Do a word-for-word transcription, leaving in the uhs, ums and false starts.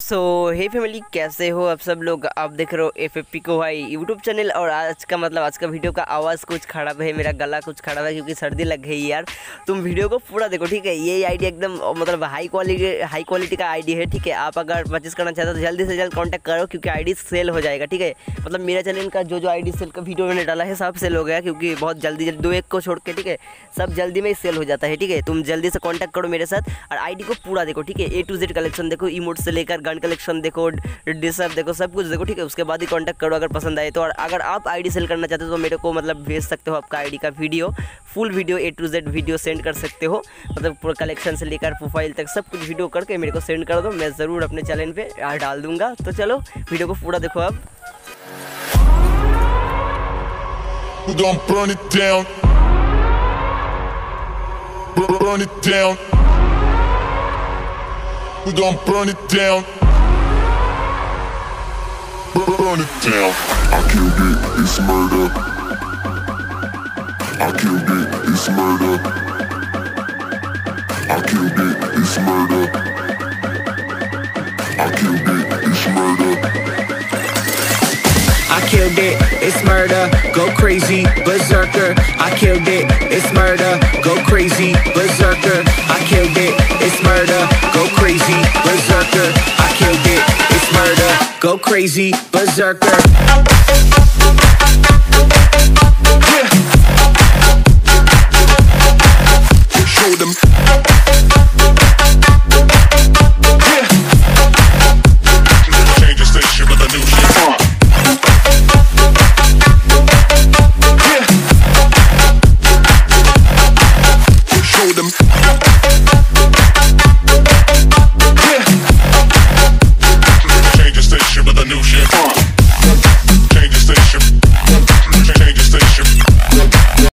सो हे family, कैसे हो आप सब लोग। आप देख रहे हो एफ एफ पी को भाई यूट्यूब चैनल। और आज का मतलब आज का वीडियो का आवाज़ कुछ खराब है, मेरा गला कुछ खराब है क्योंकि सर्दी लग गई यार। तुम वीडियो को पूरा देखो, ठीक है। ये आईडी एकदम मतलब हाई क्वालिटी हाई क्वालिटी का आईडी है, ठीक है। आप अगर परचेस करना चाहते हो तो जल्दी से जल्द कॉन्टैक्ट करो क्योंकि आईडी सेल हो जाएगा, ठीक है। मतलब मेरा चैनल का जो जो आईडी सेल का वीडियो मैंने डाला है सब सेल हो गया क्योंकि बहुत जल्दी जल्दी दो एक को छोड़ के, ठीक है, सब जल्दी में ही सेल हो जाता है, ठीक है। तुम जल्दी से कॉन्टैक्ट करो मेरे साथ और आईडी को पूरा देखो, ठीक है। ए टू जेड कलेक्शन देखो, इमोट से लेकर गन कलेक्शन देखो, डिसअप देखो, सब कुछ देखो, ठीक है। उसके बाद ही कांटेक्ट करो अगर पसंद आए तो। और अगर आप आईडी सेल करना चाहते हो तो मेरे को मतलब भेज सकते हो आपका आईडी का video, full video A to Z video send कर सकते हो। मतलब पूरा कलेक्शन से लेकर प्रोफाइल तक सब कुछ वीडियो करके मेरे को सेंड कर दो, मैं ज़रूर अपने चैनल पे डाल दूंगा। तो चलो वीडियो को पूरा देखो आप। We're gonna burn it down. Burn it down. We're gonna burn it down. Burn it down. I killed it, it's murder. I killed it, it's murder. I killed it, it's murder. I killed it, it's murder. I killed it, it's murder, go crazy, berserker. I killed it, it's murder, go crazy, berserker. I killed it, it's murder, go crazy, berserker. I killed it, it's murder, go crazy, berserker.